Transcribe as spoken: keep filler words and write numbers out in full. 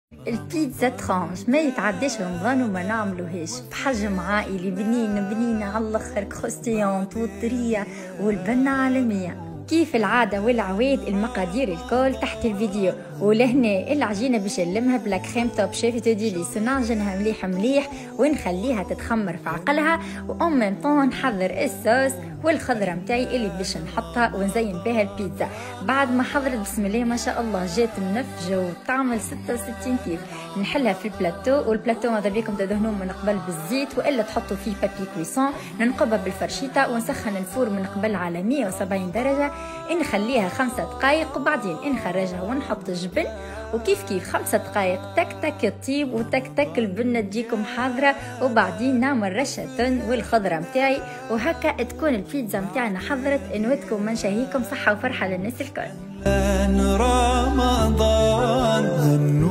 البيتزا ترانش ما يتعداش رمضان وما نعملوهاش بحجم عائلي بنين بنين على الاخر كروستيونت وطريه والبنه عالميه. كيف العادة والعواد المقادير الكل تحت الفيديو. ولهنا العجينة باش نلمها بلا كريم توب شيف توديليس ونعجنها مليح مليح ونخليها تتخمر في عقلها، وأم من طون نحضر الصوص والخضرة متاعي اللي باش نحطها ونزين بها البيتزا. بعد ما حضرت بسم الله ما شاء الله جات منفجة وتعمل ستة وستين كيف. نحلها في البلاتو، والبلاتو ماذا بيكم تدهنوه من قبل بالزيت والا تحطوا فيه بابي كويسون. ننقبها بالفرشيطة ونسخن الفور من قبل على مية وسبعين درجة، نخليها خمسة دقائق وبعدين نخرجها ونحط الجبن، وكيف كيف خمسة دقائق تك تك الطيب وتك تك البنة تجيكم حاضرة، وبعدين نعمل رشة تن والخضرة متاعي، وهكا تكون البيتزا متاعنا حضرت. نودكم من شهيكم صحة وفرحة للناس الكل. رمضان